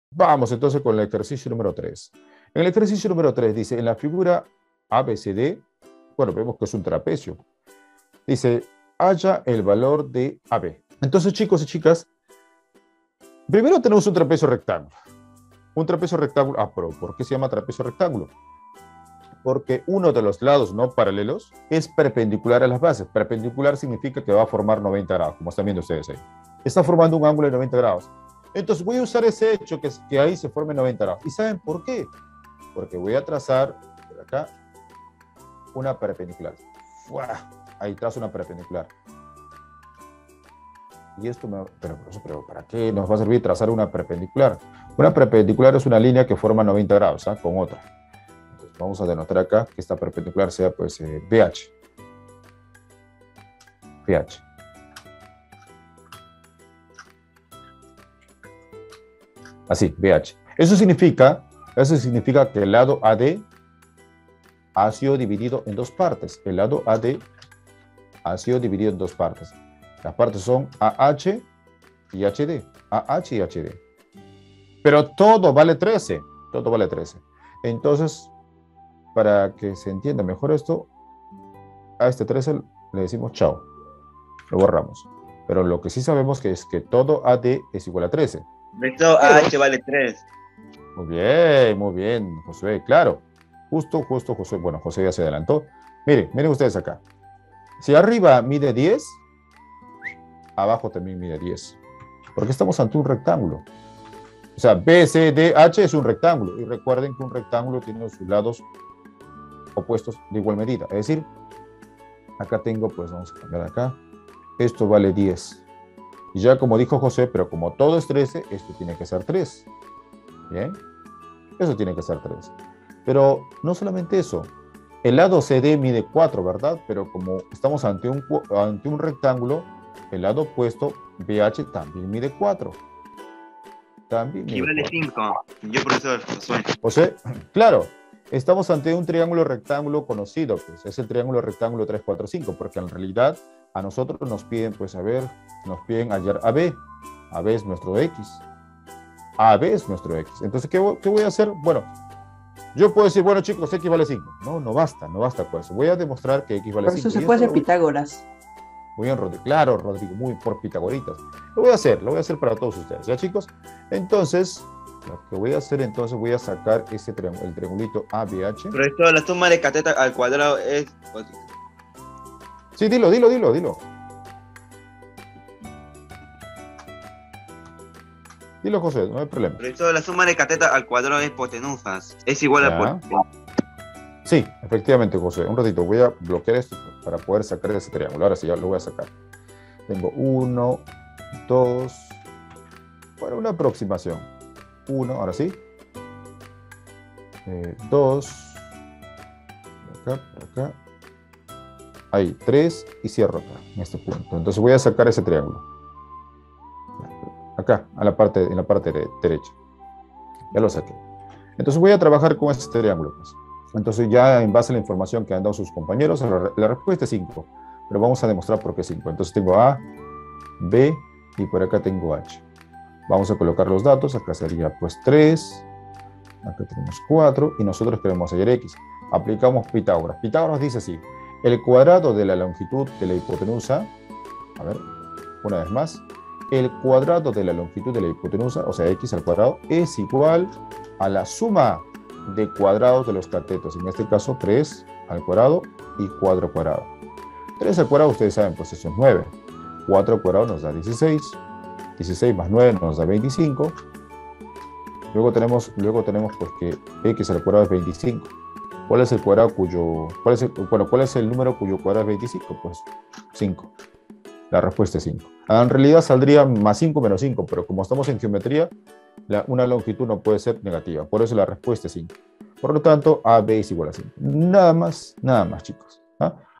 Vamos entonces con el ejercicio número 3. En el ejercicio número 3 dice, en la figura ABCD, bueno, vemos que es un trapecio. Dice, halla el valor de AB. Entonces, chicos y chicas, primero tenemos un trapecio rectángulo. Un trapecio rectángulo, pero ¿por qué se llama trapecio rectángulo? Porque uno de los lados no paralelos es perpendicular a las bases. Perpendicular significa que va a formar 90 grados, como están viendo ustedes ahí. Está formando un ángulo de 90 grados. Entonces voy a usar ese hecho que ahí se forme 90 grados. ¿Y saben por qué? Porque voy a trazar por acá una perpendicular. ¡Fua! Ahí trazo una perpendicular. Y esto pero ¿para qué nos va a servir trazar una perpendicular? Una perpendicular es una línea que forma 90 grados con otra. Entonces vamos a denotar acá que esta perpendicular sea pues BH. BH. Así, BH. Eso significa que el lado AD ha sido dividido en dos partes. El lado AD ha sido dividido en dos partes. Las partes son AH y HD. AH y HD. Pero todo vale 13. Todo vale 13. Entonces, para que se entienda mejor esto, a este 13 le decimos chao. Lo borramos. Pero lo que sí sabemos que es que todo AD es igual a 13. Esto AH vale 3. Muy bien, Josué, claro. Justo, Josué. Bueno, José ya se adelantó. Miren ustedes acá. Si arriba mide 10, abajo también mide 10. Porque estamos ante un rectángulo. O sea, BCDH es un rectángulo. Y recuerden que un rectángulo tiene sus lados opuestos de igual medida. Es decir, acá tengo, pues vamos a cambiar acá. Esto vale 10. Y ya como dijo José, pero como todo es 13, esto tiene que ser 3. ¿Bien? Eso tiene que ser 3. Pero no solamente eso. El lado CD mide 4, ¿verdad? Pero como estamos ante un rectángulo, el lado opuesto, BH, también mide 4. También mide 4. Y vale 5. Yo por eso Josué. José, claro. Estamos ante un triángulo rectángulo conocido, pues es el triángulo rectángulo 3, 4, 5, porque en realidad a nosotros nos piden, pues a ver, nos piden hallar AB. AB es nuestro X. AB es nuestro X. Entonces, ¿qué voy a hacer? Bueno, yo puedo decir, bueno chicos, X vale 5. No basta con eso. Voy a demostrar que X vale 5. Por eso se puede hacer Pitágoras. Muy bien, Rodrigo. Claro, Rodrigo, muy por pitagoritas. Lo voy a hacer para todos ustedes, ¿ya chicos? Entonces, lo que voy a hacer, entonces voy a sacar el triangulito ABH. Pero esto, la suma de cateto al cuadrado es... Sí, dilo. Dilo, José, no hay problema. Pero esto, la suma de cateto al cuadrado es hipotenusas. Es igual a... Sí, efectivamente, José. Un ratito, voy a bloquear esto para poder sacar ese triángulo. Ahora sí, ya lo voy a sacar. Tengo 1, 2... Bueno, una aproximación. 1, ahora sí. 2. Acá. Ahí, 3 y cierro acá, en este punto. Entonces voy a sacar ese triángulo. Acá, en la parte derecha. Ya lo saqué. Entonces voy a trabajar con este triángulo. Pues. Entonces ya en base a la información que han dado sus compañeros, la respuesta es 5. Pero vamos a demostrar por qué 5. Entonces tengo A, B y por acá tengo H. Vamos a colocar los datos. Acá sería pues 3. Acá tenemos 4 y nosotros queremos hallar X. Aplicamos Pitágoras. Pitágoras dice así. El cuadrado de la longitud de la hipotenusa, a ver, una vez más, el cuadrado de la longitud de la hipotenusa, o sea, X al cuadrado, es igual a la suma de cuadrados de los catetos. En este caso, 3 al cuadrado y 4 al cuadrado. 3 al cuadrado, ustedes saben, pues eso es 9. 4 al cuadrado nos da 16. 16 más 9 nos da 25. Luego tenemos pues que X al cuadrado es 25. ¿Cuál es el cuadrado cuál es el número cuyo cuadrado es 25? Pues 5. La respuesta es 5. En realidad saldría más 5 menos 5, pero como estamos en geometría, una longitud no puede ser negativa. Por eso la respuesta es 5. Por lo tanto, AB es igual a 5. Nada más, chicos.